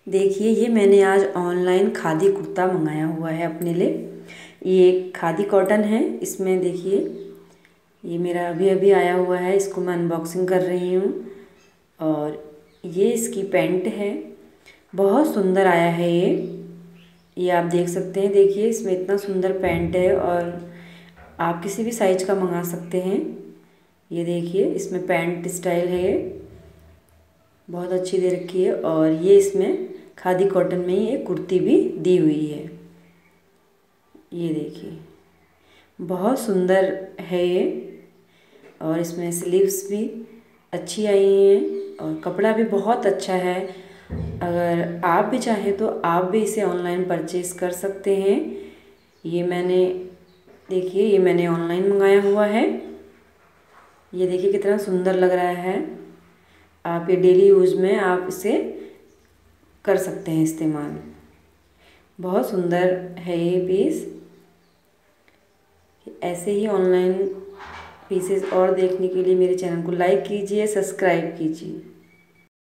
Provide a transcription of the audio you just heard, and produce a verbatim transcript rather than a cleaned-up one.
देखिए, ये मैंने आज ऑनलाइन खादी कुर्ता मंगाया हुआ है अपने लिए। ये खादी कॉटन है। इसमें देखिए, ये मेरा अभी अभी आया हुआ है। इसको मैं अनबॉक्सिंग कर रही हूँ। और ये इसकी पैंट है। बहुत सुंदर आया है ये ये आप देख सकते हैं। देखिए, इसमें इतना सुंदर पैंट है और आप किसी भी साइज का मंगा सकते हैं। ये देखिए, इसमें पैंट स्टाइल है, ये बहुत अच्छी दे रखी है। और ये इसमें खादी कॉटन में ही एक कुर्ती भी दी हुई है। ये देखिए, बहुत सुंदर है ये। और इसमें स्लीव्स भी अच्छी आई हैं और कपड़ा भी बहुत अच्छा है। अगर आप भी चाहें तो आप भी इसे ऑनलाइन परचेज़ कर सकते हैं। ये मैंने देखिए ये मैंने ऑनलाइन मंगाया हुआ है। ये देखिए कितना सुंदर लग रहा है। आप ये डेली यूज़ में आप इसे कर सकते हैं इस्तेमाल। बहुत सुंदर है ये पीस। ऐसे ही ऑनलाइन पीसेस और देखने के लिए मेरे चैनल को लाइक कीजिए, सब्सक्राइब कीजिए।